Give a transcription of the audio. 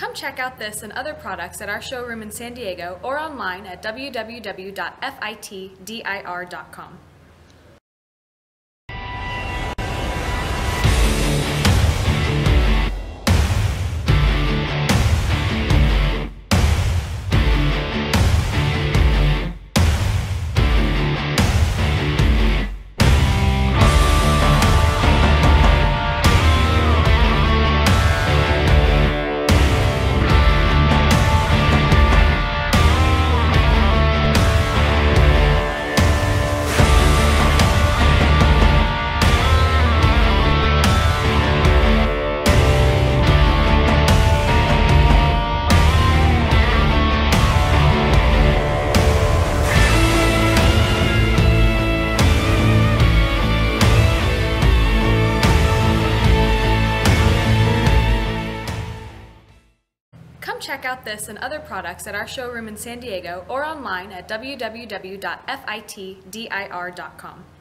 Come check out this and other products at our showroom in San Diego or online at www.fitdir.com. Come check out this and other products at our showroom in San Diego or online at www.fitdir.com.